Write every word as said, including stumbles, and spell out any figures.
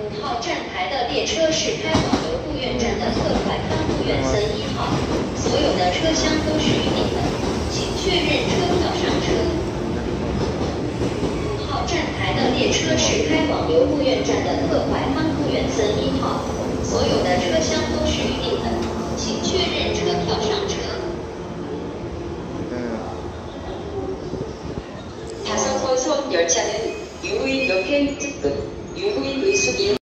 五号站台的列车是开往留步院站的特快康复院森一号，所有的车厢都是预定的，请确认车票上车。五号站台的列车是开往留步院站的特快康复院森一号，所有的车厢都是预定的，请确认车票上车。 다섯 호선 열차는 유후인 옆에 특급, 유후인 의숙인